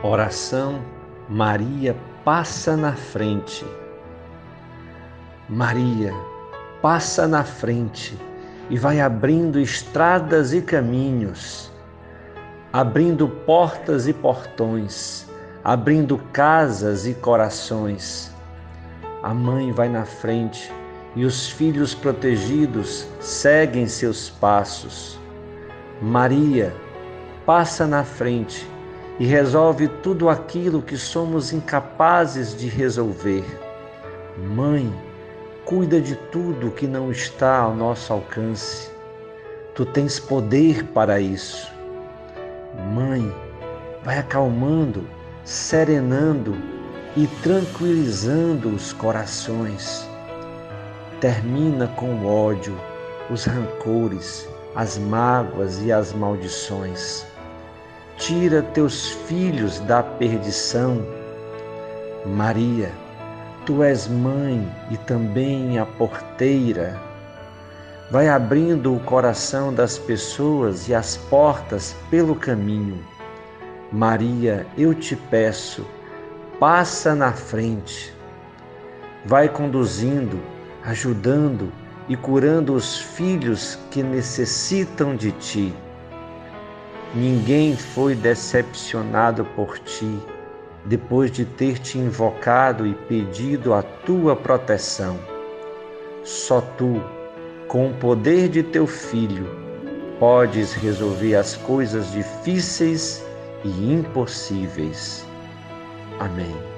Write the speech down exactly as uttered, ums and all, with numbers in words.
Oração Maria passa na frente. Maria passa na frente e vai abrindo estradas e caminhos, abrindo portas e portões, abrindo casas e corações. A mãe vai na frente e os filhos protegidos seguem seus passos. Maria passa na frente e resolve tudo aquilo que somos incapazes de resolver. Mãe, cuida de tudo que não está ao nosso alcance. Tu tens poder para isso. Mãe, vai acalmando, serenando e tranquilizando os corações. Termina com o ódio, os rancores, as mágoas e as maldições. Tira teus filhos da perdição. Maria, tu és mãe e também a porteira. Vai abrindo o coração das pessoas e as portas pelo caminho. Maria, eu te peço, passa na frente. Vai conduzindo, ajudando e curando os filhos que necessitam de ti. Ninguém foi decepcionado por ti, depois de ter te invocado e pedido a tua proteção. Só tu, com o poder de teu Filho, podes resolver as coisas difíceis e impossíveis. Amém.